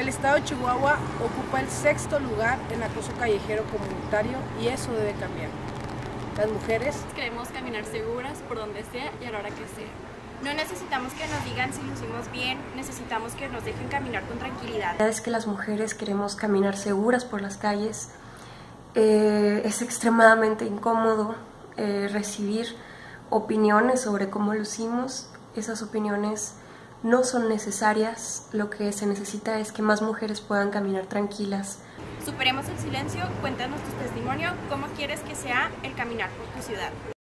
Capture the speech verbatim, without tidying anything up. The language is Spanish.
El estado de Chihuahua ocupa el sexto lugar en acoso callejero comunitario y eso debe cambiar. Las mujeres queremos caminar seguras por donde sea y a la hora que sea. No necesitamos que nos digan si lo hicimos bien, necesitamos que nos dejen caminar con tranquilidad. Es que las mujeres queremos caminar seguras por las calles. Eh, es extremadamente incómodo eh, recibir opiniones sobre cómo lucimos. Esas opiniones no son necesarias, lo que se necesita es que más mujeres puedan caminar tranquilas. Superemos el silencio, cuéntanos tu testimonio, cómo quieres que sea el caminar por tu ciudad.